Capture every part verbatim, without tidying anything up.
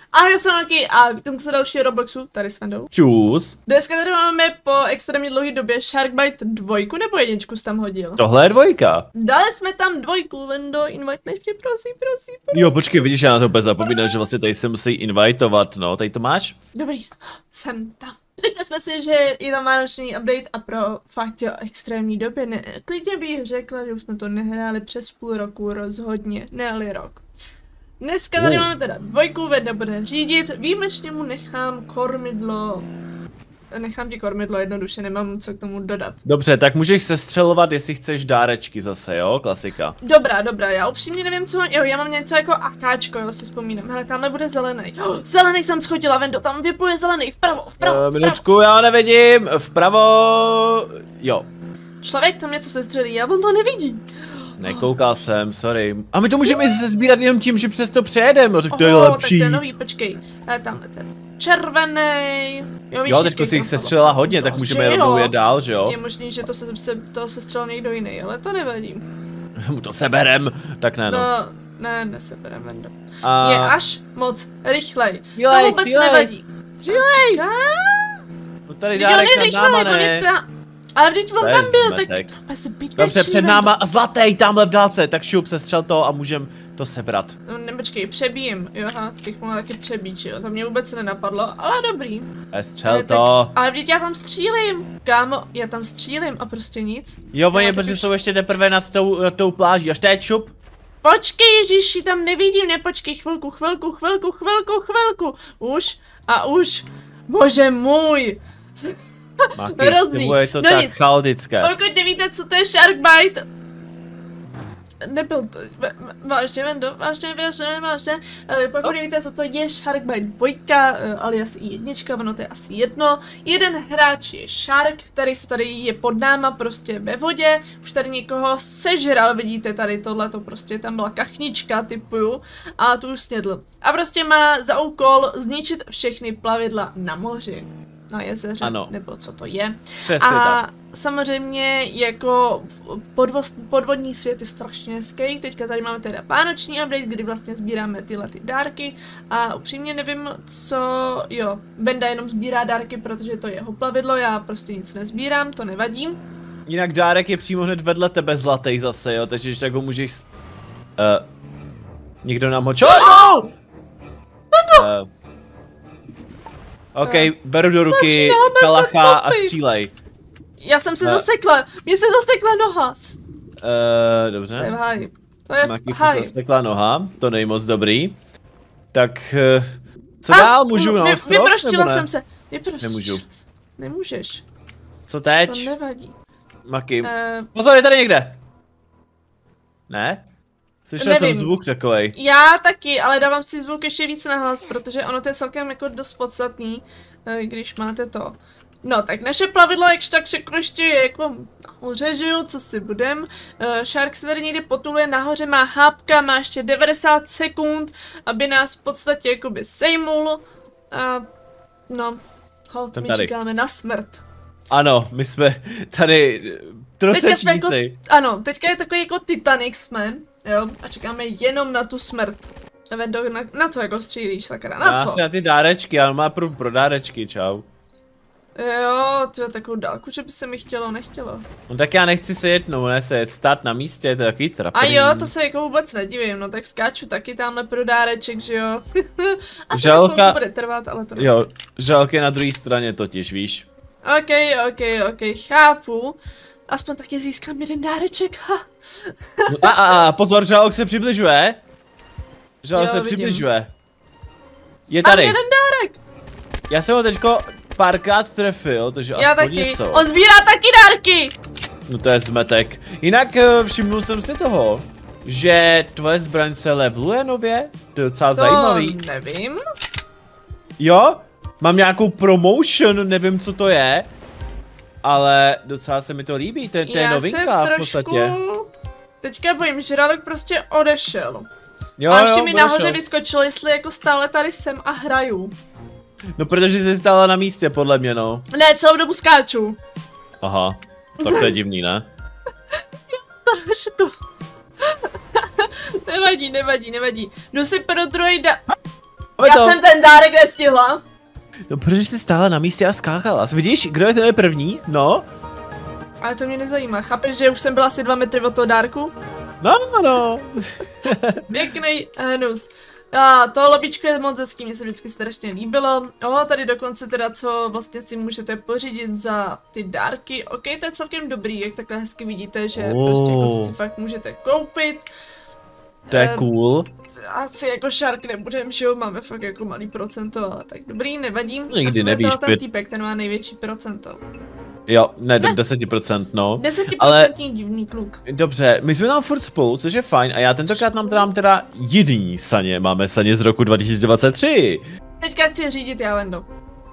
A já jsem taky a vítám se dalšího Robloxu, tady s Vendou. Čus. Dneska tady máme po extrémně dlouhé době Sharkbite dvojku nebo jedničku jsi tam hodil? Tohle je dvojka. Dali jsme tam dvojku, Vendo, invite ještě, prosím, prosím, prosím. Jo, počkej, vidíš, já na to úplně zapomínám, že vlastně tady se musí invitovat, no, tady to máš? Dobrý, jsem tam. Řekli jsme si, že je tam vánoční update a pro fakt jo, extrémní době, ne, klidně bych řekla, že už jsme to nehráli přes půl roku rozhodně, ne-li rok. Dneska tady uh. máme teda dvojku, Venda bude řídit, výjimečně mu nechám kormidlo, nechám ti kormidlo jednoduše, nemám co k tomu dodat. Dobře, tak můžeš sestřelovat, jestli chceš dárečky zase, jo, klasika. Dobrá, dobrá, já upřímně nevím, co mám, jo, já mám něco jako akáčko, jo, si vzpomínám, hele, tamhle bude zelený. Oh, zelený jsem schodila, Vendo, tam vypluje zelený, vpravo, vpravo, Uh, vpravo. minutku, já nevidím, vpravo, jo. Člověk tam něco sestřelí, a on to nevidí. Nekoukal jsem, sorry. A my to můžeme sbírat jenom tím, že přes to přejedeme, tak to je Oho, lepší. tak to je nový, počkej, ale tamhle ten červený. Jo, víš, Jo, teďko si jich sestřelila hodně, tak můžeme rovnou jet dál, že jo? Je možný, že to se, se to sestřelil někdo jiný, ale to nevadí. Mu to seberem, tak ne no. No, ne, neseberem, Vendo. A... Je až moc rychlej. Střílej, To vůbec střílej. nevadí. Střílej! No tady dárek nad náma, ne? Ale vždyť on To je tam byl, zmetek. tak to je zbytečný. Dobře, před náma a zlatý tamhle v dálce, tak šup, sestřel to a můžem to sebrat. No, ne, počkej, přebíjím, jo, aha, bych mohla taky přebít, že jo, to mě vůbec nenapadlo, ale dobrý. A střel Ale to. Tak, ale vždyť já tam střílím, kámo, já tam střílím a prostě nic. Jo, oni Já brzy už... jsou ještě teprve nad tou, nad tou pláží, až teď šup. Počkej, ježiši, tam nevidím, nepočkej, chvilku, chvilku, chvilku, chvilku, chvilku, už a už, bože můj. Máky, Hrozný. je to No tak nic. chaotické. Pokud nevíte, co to je Sharkbite, nebyl to, vážně, Vendo, vážně, vážně, vážně, pokud nevíte, co to je Sharkbite dvojka, alias i jednička, ono to je asi jedno, jeden hráč je Shark, který se tady je pod náma prostě ve vodě, už tady někoho sežral, vidíte tady tohle, to prostě tam byla kachnička, typuju, a tu už snědl. A prostě má za úkol zničit všechny plavidla na moři. Na jezeře, ano. Nebo co to je. Přesně a tak. samozřejmě jako podvoz, podvodní svět je strašně hezký. Teďka tady máme teda vánoční update, kdy vlastně sbíráme tyhle ty dárky a upřímně nevím, co, jo, Venda jenom sbírá dárky, protože to je jeho plavidlo, já prostě nic nezbírám, to nevadí. Jinak dárek je přímo hned vedle tebe zlatý zase, jo, takže tak ho můžeš... S... Uh, někdo nám ho čo... Oh! Uh, OK, beru do ruky kalacha a střílej. Já jsem se Uh. zasekla, mě se zasekla noha. Uh, dobře. To je v háji. To je Maky v se háji. zasekla noha, to není moc dobrý. Tak, uh, co dál, můžu na vy, ostrov, Vyproštila nebo ne? jsem se, vyproštila Nemůžu. se. Nemůžeš, Co to teď? nevadí. Maky, Uh, pozor, je tady někde. Ne? Slyšel Nevím. jsem zvuk takovej. Já taky, ale dávám si zvuk ještě víc nahlas, protože ono to je celkem jako dost podstatný, eh, když máte to. No, tak naše plavidlo jakž tak všechno ještě je jako nahoře, že jo, co si budem. Uh, Shark se tady někde potuluje nahoře, má hápka, má ještě devadesát sekund, aby nás v podstatě jakoby sejmul. A no, hold, my tady. čekáme na smrt. Ano, my jsme tady Teďka jsme jako, trosečníci. ano, teďka je takový jako Titanic jsme, jo, a čekáme jenom na tu smrt. Vendo, na, na co jako střílíš, sakra, na Já co? si na ty dárečky, ale má pro, pro dárečky, čau. Jo, to je takovou dálku, že by se mi chtělo, nechtělo. No tak já nechci se jednou, ne se jet stát na místě, to je takový A trapný. jo, to se jako vůbec nedivím, no tak skáču taky tamhle pro dáreček, že jo. Asi Žalka- to bude trvat, ale to ne. Jo, žalky je na druhé straně totiž, víš. Ok, ok, ok, chápu. Aspoň taky získám jeden dáreček, ha. No, a, a, a, pozor, žalok se přibližuje. Žalok Jo, se vidím. přibližuje. Je Mám tady. jeden dárek. Já jsem ho teďko párkrát trefil, takže Já aspoň taky, něco. on sbírá taky dárky. No to je zmetek. Jinak eh, všimnul jsem si toho, že tvoje zbraň se leveluje nově. To je docela To zajímavý. nevím. Jo? Mám nějakou promotion, nevím co to je. Ale docela se mi to líbí, to, to je Já novinka se v trošku... podstatě. Teďka bojím, že Žralok prostě odešel. Jo, A ještě jo, mi odešel. nahoře vyskočil, jestli jako stále tady jsem a hraju. No protože jsi stála na místě, podle mě, no. Ne, celou dobu skáču. Aha, tak to je divný, ne? Trošku. Nevadí, nevadí, nevadí. Jdu si pro druhý da... Já to. jsem ten dárek nestihla. No, protože jsi stála na místě a skákala. Vidíš, kdo je ten první? No. Ale to mě nezajímá. Chápeš, že už jsem byla asi dva metry od toho dárku? No, no. Pěkný hnus. A to lobičko je moc hezký, mně se vždycky strašně líbilo. O, tady dokonce teda, co vlastně si můžete pořídit za ty dárky. Ok, to je celkem dobrý, jak takhle hezky vidíte, že oh. prostě jako co si fakt můžete koupit. To je cool. Asi jako Shark nebudem, že jo, máme fakt jako malý procento, ale tak dobrý, nevadím. Nikdy nevíš, ten týpek, ten má největší procento. Jo, ne, ne. deset procent, no. deset procent ale divný kluk. Dobře, my jsme tam furt spolu, což je fajn, a já tentokrát mám teda, teda jediný saně, máme saně z roku dva tisíce dvacet tři. Teďka chci řídit já, Vendo.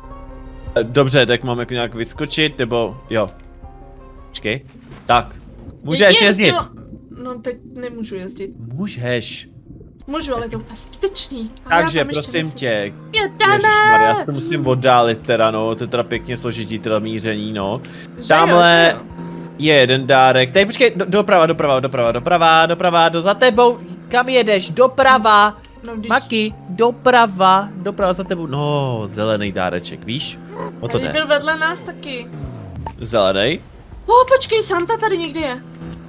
Dobře, tak mám jako nějak vyskočit, nebo jo. Počkej, tak, můžeš jezdit. Chtěla... No teď nemůžu jezdit. Můžeš. Můžu, ale to je úplně zbytečný. Takže prosím tě, ježišmarja, já se to musím oddálit teda, no, to je teda pěkně složitý teda míření, no. Tamhle je jeden dárek, tady počkej, do, doprava, doprava, doprava, doprava, doprava, do za tebou, kam jedeš, doprava, no, Maki, doprava, doprava za tebou, no, zelený dáreček, víš, o to jde. Byl vedle nás taky. Zelený? Oh, počkej, Santa tady někdy je.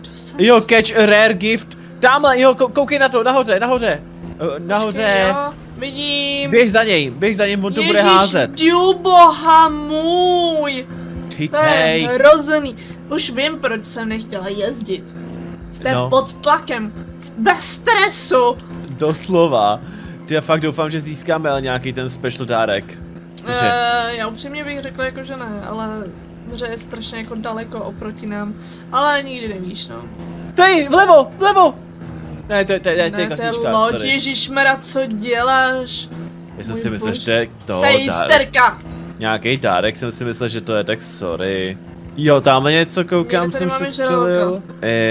Jo, catch a rare gift. Tamhle, jo, koukej na to, nahoře, nahoře. Nahoře. Počkej, jo, vidím. Běž za něj, běž za něj, on to bude házet. Ježiš, boha můj. Chytej. To je hrozný. Už vím, proč jsem nechtěla jezdit. Jste no. pod tlakem, bez stresu. Doslova. Já fakt doufám, že získáme ale nějaký ten special dárek. Uh, já upřímně bych řekla jako, že ne, ale že je strašně jako daleko oproti nám. Ale nikdy nevíš, no. Tady, vlevo, vlevo! Ne, to je, to je, to je loď, ježišmera, co děláš? Já jsem si myslel, že to je to Sejsterka! Nějaký dárek, jsem si myslel, že to je, tak sorry. Jo, tamhle něco koukám, jsem se střelil.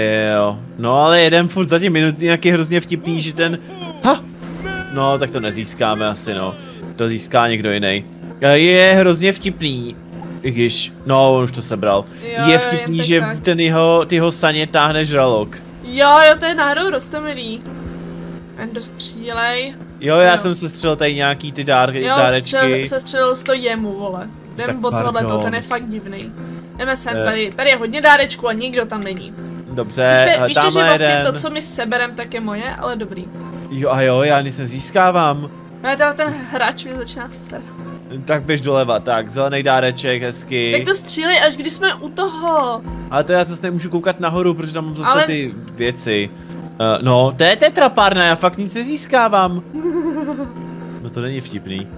Jo, no ale jeden furt za tím minut nějaký hrozně vtipný, že ten... Ha! No, tak to nezískáme asi, no. To získá někdo jiný. Je hrozně vtipný. I když, no, on už to sebral. Jo, je vtipný, jo, že tak. ten jeho, tyho saně táhne žralok. Jo, jo, to je náhodou rostomilý. Endo, střílej. Jo, já jo. jsem se střelil tady nějaký ty dár, jo, dárečky. Jo, se střelil to jemu, vole. Jdem od tohleto, ten je fakt divný. Jdeme sem, eh. tady, tady je hodně dárečků a nikdo tam není. Dobře, sice, víš, že vlastně jeden. to, co my seberem, tak je moje, ale dobrý. Jo a jo, já nic nezískávám. Ale teda ten hráč mě začíná sere. Tak běž doleva, tak, zelený dáreček, hezky. Tak to střílej, až když jsme u toho. Ale to já zase nemůžu koukat nahoru, protože tam mám zase ale... ty věci. Uh, no, to je tetrapárna, já fakt nic nezískávám. No to není vtipný.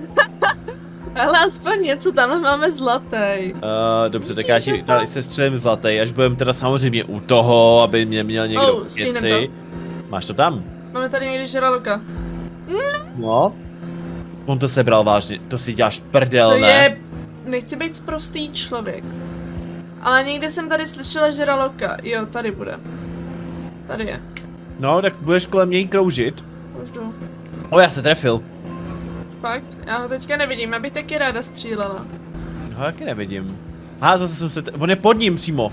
Ale aspoň něco, tam máme zlatý. Uh, dobře, tak já ti tady se střelím zlatý, až budeme teda samozřejmě u toho, aby mě měl někdo oh, věci. Máš to tam? Máme tady někdy žraloka. No. On to sebral vážně, to si děláš prdel, to ne? Je... Nechci být sprostý člověk. Ale někdy jsem tady slyšela žraloka. Jo, tady bude. Tady je. No, tak budeš kolem něj kroužit. Už jdu. O, já se trefil. Fakt? Já ho teďka nevidím, já bych taky ráda střílela. No, taky nevidím. Aha, zase jsem se... On je pod ním přímo.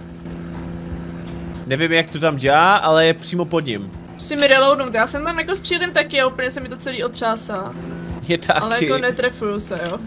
Nevím, jak to tam dělá, ale je přímo pod ním. Musí mi reloadnout, já jsem tam jako střílím taky a úplně se mi to celý otřásá. Je taky. Ale jako netrefuju se, jo.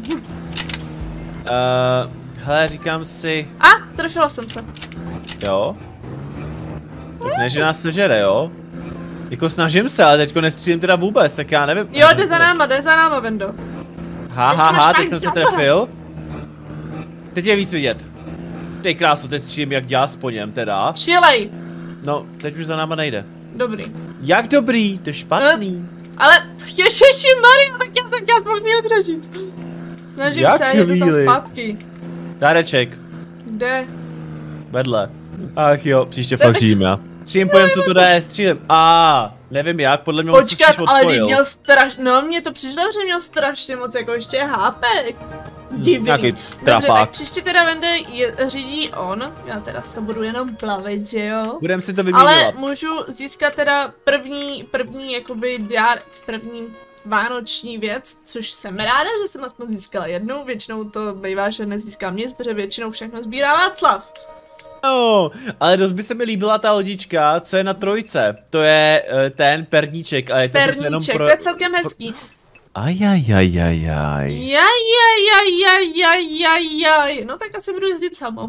Uh, hele, říkám si... A, trefila jsem se. Jo? Tak ne, že nás sežere, jo? Jako snažím se, ale teďko nestřílím teda vůbec, tak já nevím. Jo, jde za náma, jde za náma, Vendo. Ha, ha, ha, teď jsem se trefil. Teď je víc vidět. Dej krásu, teď střílím jak dělá po něm teda. Střílej! No, teď už za náma nejde. Dobrý. Jak dobrý? To je špatný. No, ale ježišimarja, tak já jsem chtěla aspoň chvíli přežít. Snažím jak se, jedu tam zpátky. Dáreček. Kde? Vedle. Ach jo, příště fakt žijím já. Střílím po něm, co to jde, střílím. A ah, nevím jak, podle mě on se spíš odpojil. Ale měl straš... No, mně to přišlo, že měl strašně moc jako ještě hápek. Divný. Hmm, dobře, tak příště teda Vende je, řídí on, já teda se budu jenom plavit, že jo? Budem si to vyměňovat. Ale můžu získat teda první, první jakoby dár, první vánoční věc, což jsem ráda, že jsem aspoň získala jednu, většinou to bývá, že nezískám nic, protože většinou všechno sbírá Václav. No, ale dost by se mi líbila ta lodička, co je na trojce. To je uh, ten perníček, ale je to perníček, jenom pro... to je celkem hezký. Ajajajajaj. Jajajajajajaj. No tak asi budu jezdit sama.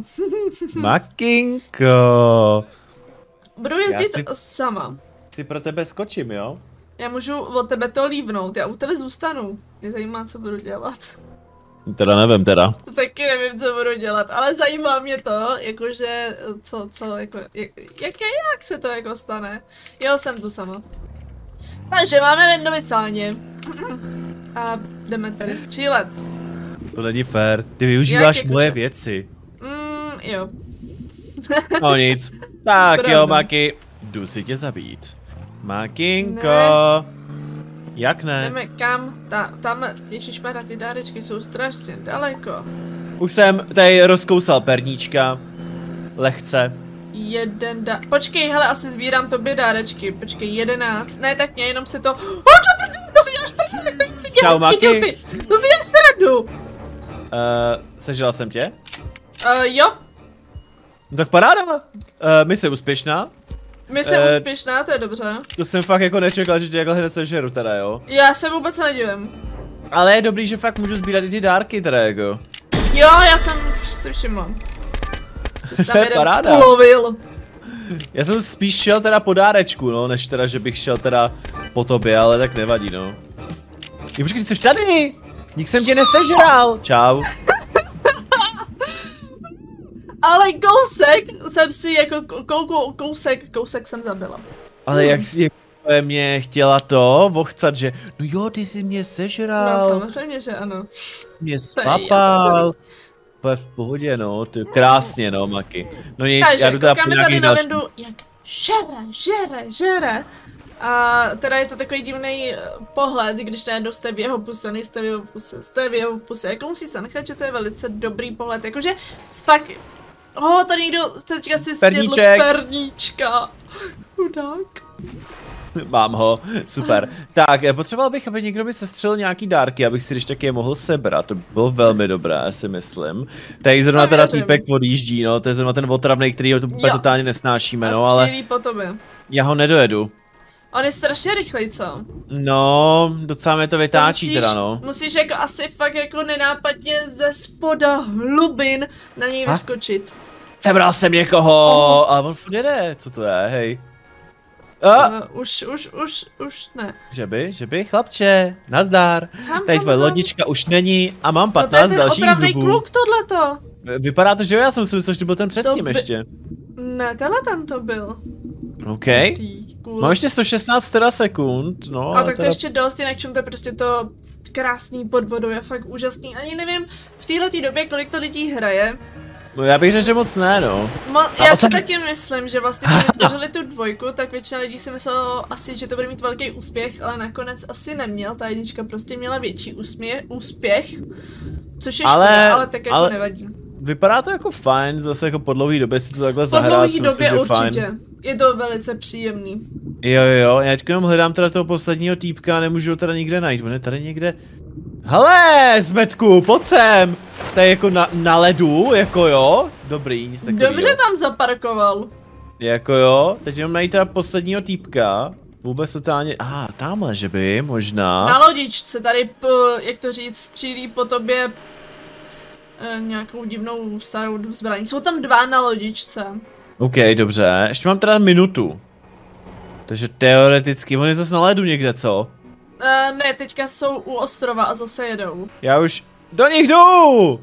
Makinko. Budu jezdit si... sama. Si pro tebe skočím, jo? Já můžu od tebe to lívnout, já u tebe zůstanu. Mě zajímá, co budu dělat. Teda nevím teda. To taky nevím, co budu dělat, ale zajímá mě to, jakože, co, co, jako, jak, jak, jak se to jako stane. Jo, jsem tu sama. Takže máme Vendovisáně. A jdeme tady střílet. To není fér, ty využíváš jak, moje jakože? věci. Mm, jo. No nic. Tak Pravda. jo, Maki, jdu si tě zabít. Makinko. Ne. Jak ne? Jdeme kam? Ta, tam, ježišmarja, ty dárečky jsou strašně daleko. Už jsem tady rozkousal perníčka. Lehce. Jeden da... Počkej, hele, asi sbírám tobě dárečky. Počkej, jedenáct. Ne, tak mě jenom se to... Oh, to, to si děláš první, tak to si Čau, dělal, chytil Maki. ty. To si děláš srandu. Uh, sežral jsem tě? Uh, jo, No tak paráda. Uh, mise úspěšná. my jsem Eh, úspěšná, to je dobře. To jsem fakt jako nečekal, že tě takhle hned sežeru teda, jo. Já se vůbec nedivím. Ale je dobrý, že fakt můžu sbírat i ty dárky teda, jako. Jo, já jsem si všimla. Že jsi tam To je jeden paráda. ulovil. Já jsem spíš šel teda po dárečku, no, než teda, že bych šel teda po tobě, ale tak nevadí, no. Jo, počkej, ty jsi tady! Nik jsem tě nesežral! Čau. Ale kousek jsem si jako kou, kou, kousek, kousek jsem zabila. Ale jak jsi mě chtěla to vochcat, že no jo, ty jsi mě sežral. No samozřejmě, že ano. Mě je spapal. To je v pohodě, no, ty krásně, no, Maki. No nic, Takže já jdu teda po koukáme tady nějakých na dalších. Vendu, jak žere, žere, žere. A teda je to takový divný pohled, když najednou jste v jeho puse, nejste v jeho puse, jste v jeho puse. Jako musí se nechat, že to je velice dobrý pohled, jakože fakt... Oh, tady někdo teďka si snědl Perníček. perníčka. Chudák. Mám ho, super. Tak, potřeboval bych, aby někdo mi sestřelil nějaký dárky, abych si když taky je mohl sebrat. To bylo velmi dobré, si myslím. Tady zrovna No, teda věřím. týpek odjíždí, no, to je zrovna ten otravnej, který ho tu úplně Jo. totálně nesnášíme, A no, ale střílí po tobě. já ho nedojedu. On je strašně rychlej, co? No, docela mě to vytáčí musíš, teda, no. Musíš jako asi fakt jako nenápadně ze spoda hlubin na něj Ha? vyskočit. Sebral jsem někoho, Oh. ale on furt jede, co to je, hej. A, Uh, už, už, už, už ne. že by, že by, chlapče, nazdar. Ham, Tady ham, tvoje ham. lodička už není a mám No to je patnáct ten dalších otravný zubů. kluk tohleto. Vypadá to, že jo, já jsem si myslel, že to byl ten předtím by- ještě. Ne, tenhle ten to byl. OK. Pustý, cool. Mám ještě sto šestnáct teda sekund, no. A ale tak to teda... ještě dost, jinak čum to je prostě to krásný pod vodou, je fakt úžasný. Ani nevím v této době, kolik to lidí hraje. No já bych řekl, že moc ne, no. Mo- A já o si co- taky myslím, že vlastně co vytvořili tu dvojku, tak většina lidí si myslelo asi, že to bude mít velký úspěch, ale nakonec asi neměl, ta jednička prostě měla větší úsmě- úspěch, což je Ale- škoda, ale tak jako ale- nevadí. Vypadá to jako fajn, zase jako po dlouhý době si to takhle Po zahrát, dlouhé si době myslím, že určitě, fajn. je to velice příjemný. Jo, jo, jo, já teďka jenom hledám teda toho posledního týpka, nemůžu ho teda nikde najít, on je tady někde. Hele, Zmetku, pojď sem! To je jako na, na ledu, jako jo, dobrý, nic takovýho. Dobře tam zaparkoval. Jako jo, teď jenom najít teda posledního týpka. Vůbec totálně, aha, tamhle, že by, možná. Na lodičce tady, p, jak to říct, střílí po tobě e, nějakou divnou starou zbraní. Jsou tam dva na lodičce. OK, dobře, ještě mám teda minutu. Takže teoreticky, on je zase na ledu někde, co? E, ne, teďka jsou u ostrova a zase jedou. Já už do nich jdu!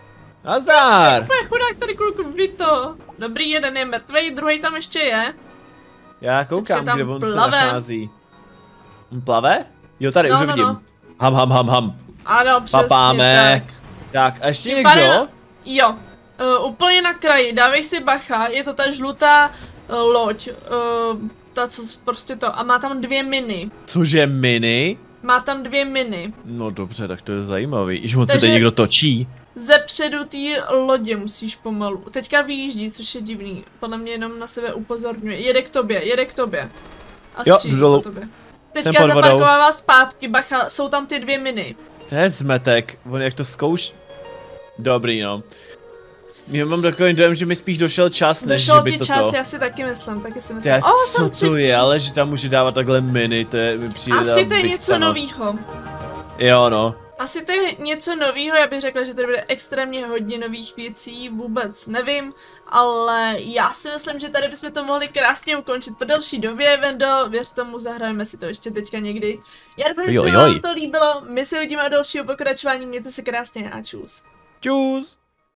Nazdar! Úplně chudák tady kluku, ví to. Dobrý, jeden je mrtvej, druhý tam ještě je. Já koukám, Teďka tam kde on plave. se nachází. On plave? Jo, tady, No, už ho no, vidím. no. Ham, ham, ham, ham. Ano, přesně Papáme. tak. Tak, a ještě Tím někdo? pádem- Jo, uh, úplně na kraji, dávej si bacha, je to ta žlutá uh, loď, uh, ta co s- prostě to, a má tam dvě miny. Cože mini? Má tam dvě miny. No dobře, tak to je zajímavý. Iž moc se Takže- tady někdo točí. Ze předu té lodě musíš pomalu. Teďka vyjíždí, což je divný. Podle mě jenom na sebe upozorňuje. Jede k tobě, jede k tobě. A Jo, střílí dolů. po tobě. Jsem Teďka pod vodou. zaparkovává zpátky, bacha, jsou tam ty dvě miny. To je zmetek, on jak to zkouš... Dobrý no. Já mám takový dojem, že mi spíš došel čas, než Došel že by ti to čas, to... já si taky myslím, taky si To myslím. je, O, jsem co třetí. to je, ale že tam může dávat takhle miny, to je, mi přijde Asi ta to je něco vychcanost. novýho. Jo, no. Asi to je něco novýho, já bych řekla, že tady bude extrémně hodně nových věcí, vůbec nevím, ale já si myslím, že tady bychom to mohli krásně ukončit po delší době, Vendo, věř tomu, zahrajeme si to ještě teďka někdy. Já doufám, že vám to líbilo, my se uvidíme o dalšího pokračování, mějte se krásně a čus. Čus.